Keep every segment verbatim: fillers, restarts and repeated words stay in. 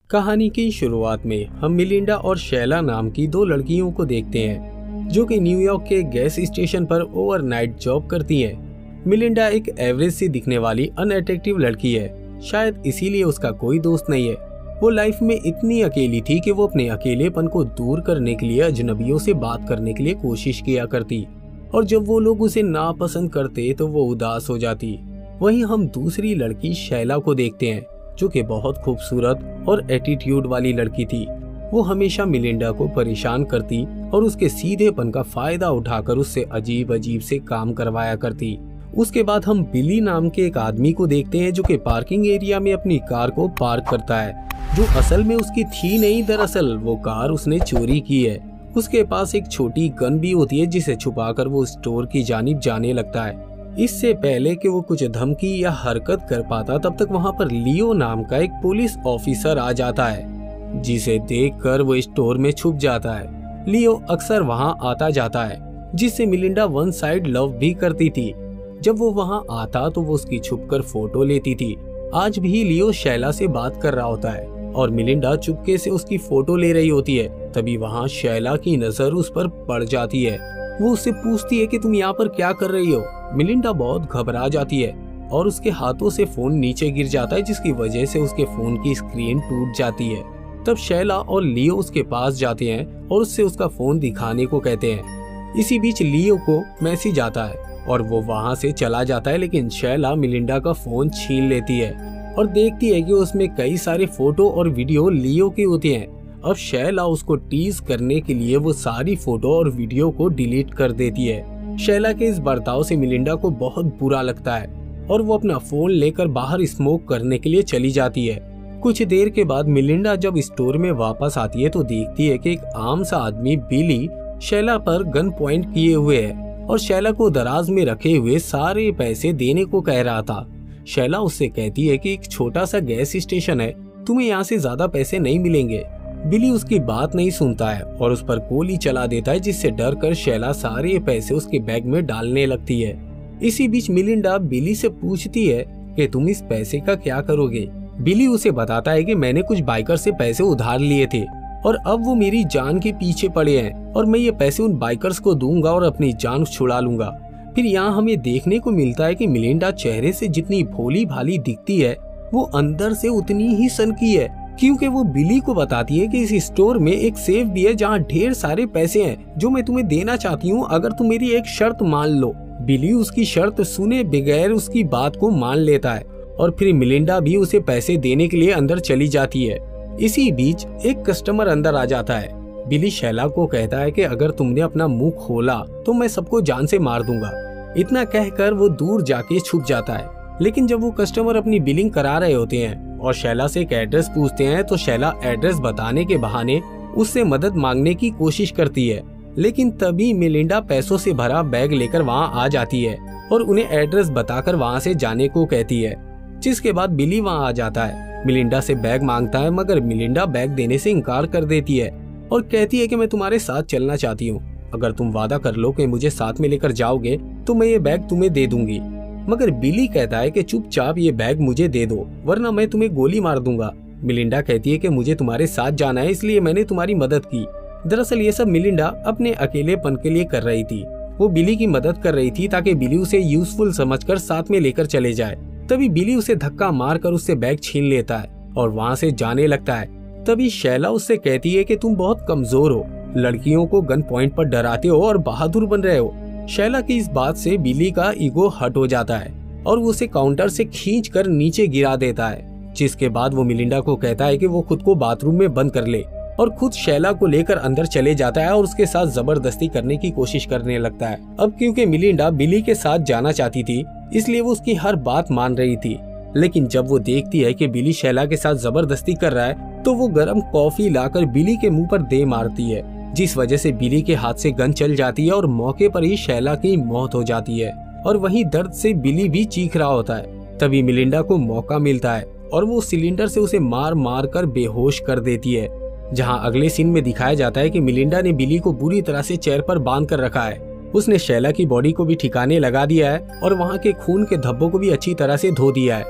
कहानी की शुरुआत में हम मिलिंडा और शैला नाम की दो लड़कियों को देखते हैं जो कि न्यूयॉर्क के गैस स्टेशन पर ओवरनाइट जॉब करती हैं। मिलिंडा एक एवरेज सी दिखने वाली अनअट्रैक्टिव लड़की है, शायद इसीलिए उसका कोई दोस्त नहीं है। वो लाइफ में इतनी अकेली थी कि वो अपने अकेलेपन को दूर करने के लिए अजनबियों से बात करने के लिए कोशिश किया करती और जब वो लोग उसे नापसंद करते तो वो उदास हो जाती। वहीं हम दूसरी लड़की शैला को देखते हैं जो कि बहुत खूबसूरत और एटीट्यूड वाली लड़की थी। वो हमेशा मिलिंडा को परेशान करती और उसके सीधेपन का फायदा उठाकर उससे अजीब अजीब से काम करवाया करती। उसके बाद हम बिली नाम के एक आदमी को देखते हैं जो कि पार्किंग एरिया में अपनी कार को पार्क करता है, जो असल में उसकी थी नहीं, दरअसल वो कार उसने चोरी की है। उसके पास एक छोटी गन भी होती है जिसे छुपाकर वो स्टोर की जानिब जाने लगता है। इससे पहले कि वो कुछ धमकी या हरकत कर पाता तब तक वहाँ पर लियो नाम का एक पुलिस ऑफिसर आ जाता है, जिसे देखकर वो स्टोर में छुप जाता है। लियो अक्सर वहाँ आता जाता है, जिससे मिलिंडा वन साइड लव भी करती थी। जब वो वहाँ आता तो वो उसकी छुपकर फोटो लेती थी। आज भी लियो शैला से बात कर रहा होता है और मिलिंडा चुपके से उसकी फोटो ले रही होती है। तभी वहाँ शैला की नजर उस पर पड़ जाती है। वो उससे पूछती है कि तुम यहाँ पर क्या कर रही हो। मिलिंडा बहुत घबरा जाती है और उसके हाथों से फोन नीचे गिर जाता है, जिसकी वजह से उसके फोन की स्क्रीन टूट जाती है। तब शैला और लियो उसके पास जाते हैं और उससे उसका फोन दिखाने को कहते हैं। इसी बीच लियो को मैसेज आता है और वो वहाँ से चला जाता है, लेकिन शैला मिलिंडा का फोन छीन लेती है और देखती है कि उसमें कई सारे फोटो और वीडियो लियो के होते हैं। अब शैला उसको टीज करने के लिए वो सारी फोटो और वीडियो को डिलीट कर देती है। शैला के इस बर्ताव से मिलिंडा को बहुत बुरा लगता है और वो अपना फोन लेकर बाहर स्मोक करने के लिए चली जाती है। कुछ देर के बाद मिलिंडा जब स्टोर में वापस आती है तो देखती है कि एक आम सा आदमी बिली शैला पर गन पॉइंट किए हुए है और शैला को दराज में रखे हुए सारे पैसे देने को कह रहा था। शैला उससे कहती है कि एक छोटा सा गैस स्टेशन है, तुम्हें यहाँ से ज्यादा पैसे नहीं मिलेंगे। बिली उसकी बात नहीं सुनता है और उस पर गोली चला देता है, जिससे डर कर शैला सारे पैसे उसके बैग में डालने लगती है। इसी बीच मिलिंडा बिली से पूछती है कि तुम इस पैसे का क्या करोगे। बिली उसे बताता है कि मैंने कुछ बाइकर से पैसे उधार लिए थे और अब वो मेरी जान के पीछे पड़े हैं और मैं ये पैसे उन बाइकर्स को दूंगा और अपनी जान छुड़ा लूंगा। फिर यहाँ हमें देखने को मिलता है कि मिलिंडा चेहरे से जितनी भोली भाली दिखती है वो अंदर से उतनी ही सनकी है, क्योंकि वो बिली को बताती है कि इस स्टोर में एक सेफ भी है जहाँ ढेर सारे पैसे हैं जो मैं तुम्हें देना चाहती हूँ अगर तुम मेरी एक शर्त मान लो। बिली उसकी शर्त सुने बगैर उसकी बात को मान लेता है और फिर मिलिंडा भी उसे पैसे देने के लिए अंदर चली जाती है। इसी बीच एक कस्टमर अंदर आ जाता है। बिली शैला को कहता है कि अगर तुमने अपना मुंह खोला तो मैं सबको जान से मार दूंगा। इतना कहकर वो दूर जाके छुप जाता है। लेकिन जब वो कस्टमर अपनी बिलिंग करा रहे होते हैं और शैला से एक एड्रेस पूछते हैं तो शैला एड्रेस बताने के बहाने उससे मदद मांगने की कोशिश करती है, लेकिन तभी मिलिंडा पैसों से भरा बैग लेकर वहाँ आ जाती है और उन्हें एड्रेस बताकर वहाँ से जाने को कहती है। जिसके बाद बिली वहाँ आ जाता है, मिलिंडा से बैग मांगता है, मगर मिलिंडा बैग देने से इनकार कर देती है और कहती है कि मैं तुम्हारे साथ चलना चाहती हूँ। अगर तुम वादा कर लो कि मुझे साथ में लेकर जाओगे तो मैं ये बैग तुम्हें दे दूंगी। मगर बिली कहता है कि चुपचाप ये बैग मुझे दे दो वरना मैं तुम्हें गोली मार दूंगा। मिलिंडा कहती है कि मुझे तुम्हारे साथ जाना है, इसलिए मैंने तुम्हारी मदद की। दरअसल ये सब मिलिंडा अपने अकेलेपन के लिए कर रही थी। वो बिली की मदद कर रही थी ताकि बिली उसे यूजफुल समझकर साथ में लेकर चले जाए। तभी बिली उसे धक्का मारकर उससे बैग छीन लेता है और वहाँ से जाने लगता है। तभी शैला उससे कहती है कि तुम बहुत कमजोर हो, लड़कियों को गन पॉइंट पर डराते हो और बहादुर बन रहे हो। शैला की इस बात से बिली का ईगो हट हो जाता है और वो उसे काउंटर से खींचकर नीचे गिरा देता है। जिसके बाद वो मिलिंडा को कहता है कि वो खुद को बाथरूम में बंद कर ले और खुद शैला को लेकर अंदर चले जाता है और उसके साथ जबरदस्ती करने की कोशिश करने लगता है। अब क्योंकि मिलिंडा बिली के साथ जाना चाहती थी इसलिए वो उसकी हर बात मान रही थी, लेकिन जब वो देखती है कि बिली शैला के साथ जबरदस्ती कर रहा है तो वो गर्म कॉफी लाकर बिली के मुंह पर दे मारती है, जिस वजह से बिली के हाथ से गन चल जाती है और मौके पर ही शैला की मौत हो जाती है और वहीं दर्द से बिली भी चीख रहा होता है। तभी मिलिंडा को मौका मिलता है और वो सिलेंडर से उसे मार मार कर बेहोश कर देती है। जहां अगले सीन में दिखाया जाता है कि मिलिंडा ने बिली को बुरी तरह से चेयर पर बांध कर रखा है। उसने शैला की बॉडी को भी ठिकाने लगा दिया है और वहां के खून के धब्बों को भी अच्छी तरह से धो दिया है।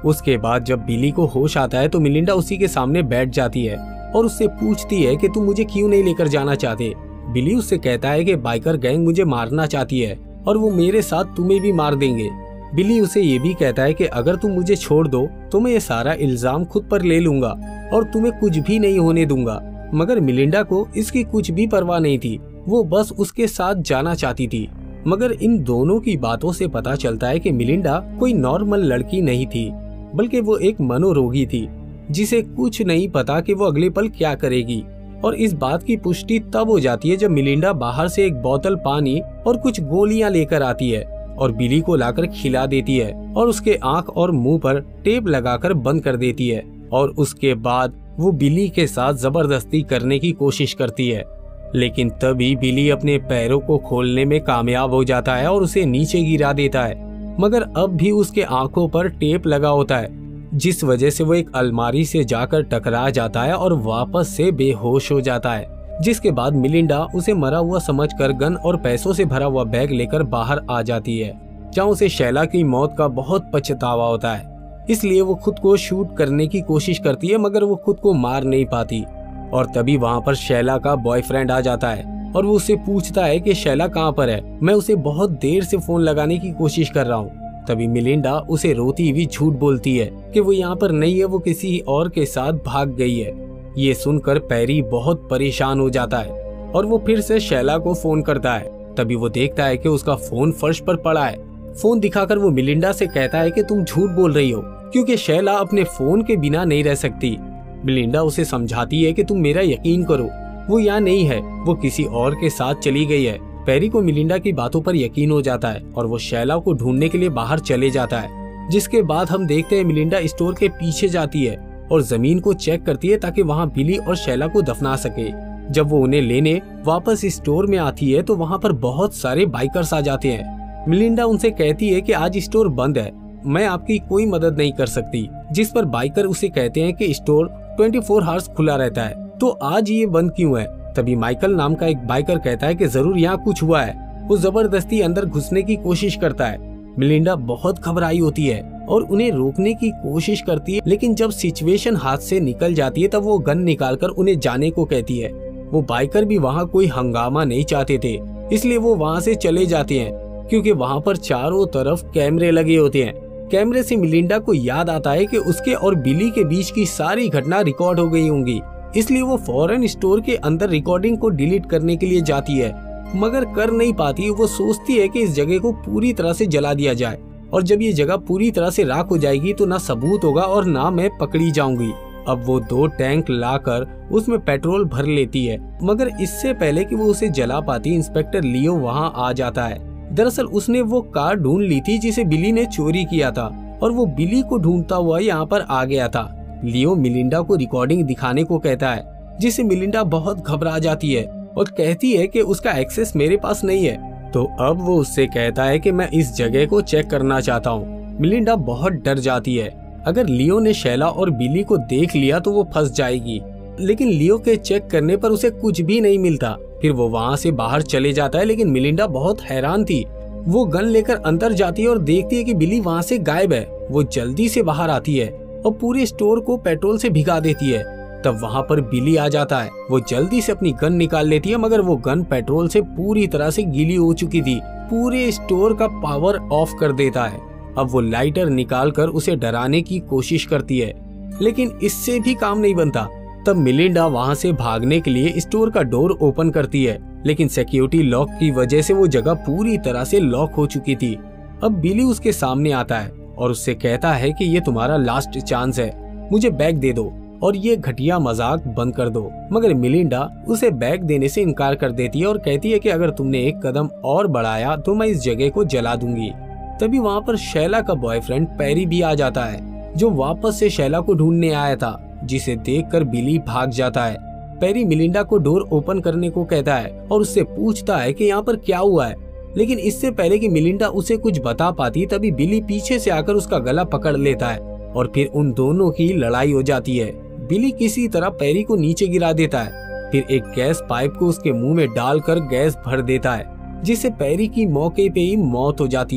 उसके बाद जब बिली को होश आता है तो मिलिंडा उसी के सामने बैठ जाती है और उससे पूछती है कि तुम मुझे क्यों नहीं लेकर जाना चाहते। बिली उससे कहता है कि बाइकर गैंग मुझे मारना चाहती है और वो मेरे साथ तुम्हें भी मार देंगे। बिली उसे ये भी कहता है कि अगर तुम मुझे छोड़ दो तो मैं ये सारा इल्जाम खुद पर ले लूंगा और तुम्हें कुछ भी नहीं होने दूंगा। मगर मिलिंडा को इसकी कुछ भी परवाह नहीं थी, वो बस उसके साथ जाना चाहती थी। मगर इन दोनों की बातों से पता चलता है कि मिलिंडा कोई नॉर्मल लड़की नहीं थी, बल्कि वो एक मनोरोगी थी जिसे कुछ नहीं पता कि वो अगले पल क्या करेगी। और इस बात की पुष्टि तब हो जाती है जब मिलिंडा बाहर से एक बोतल पानी और कुछ गोलियां लेकर आती है और बिली को लाकर खिला देती है और उसके आंख और मुंह पर टेप लगाकर बंद कर देती है। और उसके बाद वो बिली के साथ जबरदस्ती करने की कोशिश करती है, लेकिन तभी बिली अपने पैरों को खोलने में कामयाब हो जाता है और उसे नीचे गिरा देता है। मगर अब भी उसके आंखों पर टेप लगा होता है, जिस वजह से वो एक अलमारी से जाकर टकरा जाता है और वापस से बेहोश हो जाता है। जिसके बाद मिलिंडा उसे मरा हुआ समझकर गन और पैसों से भरा हुआ बैग लेकर बाहर आ जाती है, जहाँ उसे शैला की मौत का बहुत पछतावा होता है। इसलिए वो खुद को शूट करने की कोशिश करती है, मगर वो खुद को मार नहीं पाती। और तभी वहाँ पर शैला का बॉयफ्रेंड आ जाता है और वो उससे पूछता है कि शैला कहाँ पर है, मैं उसे बहुत देर से फोन लगाने की कोशिश कर रहा हूँ। तभी मिलिंडा उसे रोती हुई झूठ बोलती है कि वो यहाँ पर नहीं है, वो किसी और के साथ भाग गई है। ये सुनकर पैरी बहुत परेशान हो जाता है और वो फिर से शैला को फोन करता है। तभी वो देखता है कि उसका फोन फर्श पर पड़ा है। फोन दिखाकर वो मिलिंडा से कहता है कि तुम झूठ बोल रही हो, क्योंकि शैला अपने फोन के बिना नहीं रह सकती। मिलिंडा उसे समझाती है कि तुम मेरा यकीन करो, वो यहाँ नहीं है, वो किसी और के साथ चली गई है। पैरी को मिलिंडा की बातों पर यकीन हो जाता है और वो शैला को ढूंढने के लिए बाहर चले जाता है। जिसके बाद हम देखते हैं मिलिंडा स्टोर के पीछे जाती है और जमीन को चेक करती है ताकि वहाँ बिली और शैला को दफना सके। जब वो उन्हें लेने वापस स्टोर में आती है तो वहाँ पर बहुत सारे बाइकर्स आ जाते हैं। मिलिंडा उनसे कहती है कि आज स्टोर बंद है, मैं आपकी कोई मदद नहीं कर सकती। जिस पर बाइकर उसे कहते हैं कि स्टोर चौबीस आवर्स खुला रहता है, तो आज ये बंद क्यों है। तभी माइकल नाम का एक बाइकर कहता है कि जरूर यहाँ कुछ हुआ है। वो जबरदस्ती अंदर घुसने की कोशिश करता है। मिलिंडा बहुत घबराई होती है और उन्हें रोकने की कोशिश करती है, लेकिन जब सिचुएशन हाथ से निकल जाती है तब वो गन निकालकर उन्हें जाने को कहती है। वो बाइकर भी वहाँ कोई हंगामा नहीं चाहते थे, इसलिए वो वहाँ से चले जाते हैं, क्योंकि वहाँ पर चारों तरफ कैमरे लगे होते हैं। कैमरे से मिलिंडा को याद आता है कि उसके और बिली के बीच की सारी घटना रिकॉर्ड हो गई होंगी, इसलिए वो फौरन स्टोर के अंदर रिकॉर्डिंग को डिलीट करने के लिए जाती है, मगर कर नहीं पाती। वो सोचती है कि इस जगह को पूरी तरह से जला दिया जाए, और जब ये जगह पूरी तरह से राख हो जाएगी तो ना सबूत होगा और ना मैं पकड़ी जाऊंगी। अब वो दो टैंक लाकर उसमें पेट्रोल भर लेती है, मगर इससे पहले कि वो उसे जला पाती इंस्पेक्टर लियो वहाँ आ जाता है। दरअसल उसने वो कार ढूंढ ली थी जिसे बिली ने चोरी किया था, और वो बिली को ढूंढता हुआ यहाँ पर आ गया था। लियो मिलिंडा को रिकॉर्डिंग दिखाने को कहता है, जिससे मिलिंडा बहुत घबरा जाती है और कहती है कि उसका एक्सेस मेरे पास नहीं है। तो अब वो उससे कहता है कि मैं इस जगह को चेक करना चाहता हूँ। मिलिंडा बहुत डर जाती है, अगर लियो ने शैला और बिली को देख लिया तो वो फंस जाएगी। लेकिन लियो के चेक करने पर उसे कुछ भी नहीं मिलता। फिर वो वहाँ से बाहर चले जाता है, लेकिन मिलिंडा बहुत हैरान थी। वो गन लेकर अंदर जाती है और देखती है कि बिली वहाँ से गायब है। वो जल्दी से बाहर आती है और पूरे स्टोर को पेट्रोल से भिगा देती है। तब वहाँ पर बिली आ जाता है। वो जल्दी से अपनी गन निकाल लेती है, मगर वो गन पेट्रोल से पूरी तरह से गीली हो चुकी थी। पूरे स्टोर का पावर ऑफ कर देता है। अब वो लाइटर निकालकर उसे डराने की कोशिश करती है, लेकिन इससे भी काम नहीं बनता। तब मिलिंडा वहाँ से भागने के लिए स्टोर का डोर ओपन करती है, लेकिन सिक्योरिटी लॉक की वजह से वो जगह पूरी तरह से लॉक हो चुकी थी। अब बिली उसके सामने आता है और उससे कहता है कि ये तुम्हारा लास्ट चांस है, मुझे बैग दे दो और ये घटिया मजाक बंद कर दो। मगर मिलिंडा उसे बैग देने से इनकार कर देती है और कहती है कि अगर तुमने एक कदम और बढ़ाया तो मैं इस जगह को जला दूंगी। तभी वहाँ पर शैला का बॉयफ्रेंड पैरी भी आ जाता है, जो वापस से शैला को ढूंढने आया था, जिसे देखकर बिली भाग जाता है। पैरी मिलिंडा को डोर ओपन करने को कहता है और उससे पूछता है कि यहाँ पर क्या हुआ है, लेकिन इससे पहले कि मिलिंडा उसे कुछ बता पाती तभी बिली पीछे से आकर उसका गला पकड़ लेता है और फिर उन दोनों की लड़ाई हो जाती है। बिली किसी तरह पैरी को नीचे गिरा देता है, फिर एक गैस पाइप को उसके मुंह में डालकर गैस भर देता है, जिससे पैरी की मौके पे ही मौत हो जाती है।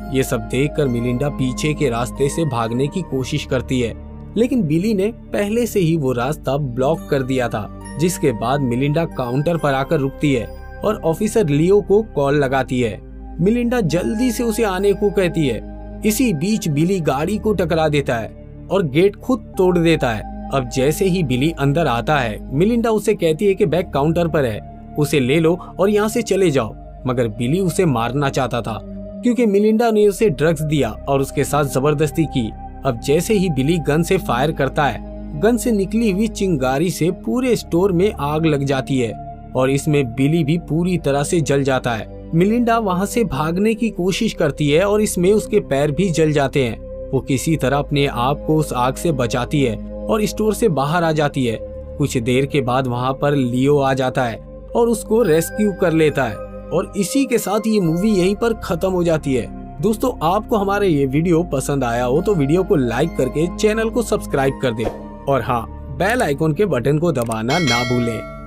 ये सब देखकर मिलिंडा पीछे के रास्ते से भागने की कोशिश करती है, लेकिन बिली ने पहले से ही वो रास्ता ब्लॉक कर दिया था। जिसके बाद मिलिंडा काउंटर पर आकर रुकती है और ऑफिसर लियो को कॉल लगाती है। मिलिंडा जल्दी से उसे आने को कहती है। इसी बीच बिली गाड़ी को टकरा देता है और गेट खुद तोड़ देता है। अब जैसे ही बिली अंदर आता है, मिलिंडा उसे कहती है कि बैग काउंटर पर है, उसे ले लो और यहाँ से चले जाओ। मगर बिली उसे मारना चाहता था क्योंकि मिलिंडा ने उसे ड्रग्स दिया और उसके साथ जबरदस्ती की। अब जैसे ही बिली गन से फायर करता है, गन से निकली हुई चिंगारी से पूरे स्टोर में आग लग जाती है और इसमें बिली भी पूरी तरह से जल जाता है। मिलिंडा वहां से भागने की कोशिश करती है और इसमें उसके पैर भी जल जाते हैं। वो किसी तरह अपने आप को उस आग से बचाती है और स्टोर से बाहर आ जाती है। कुछ देर के बाद वहां पर लियो आ जाता है और उसको रेस्क्यू कर लेता है और इसी के साथ ये मूवी यहीं पर खत्म हो जाती है। दोस्तों, आपको हमारा ये वीडियो पसंद आया हो तो वीडियो को लाइक करके चैनल को सब्सक्राइब कर दे और हाँ, बेल आइकॉन के बटन को दबाना ना भूलें।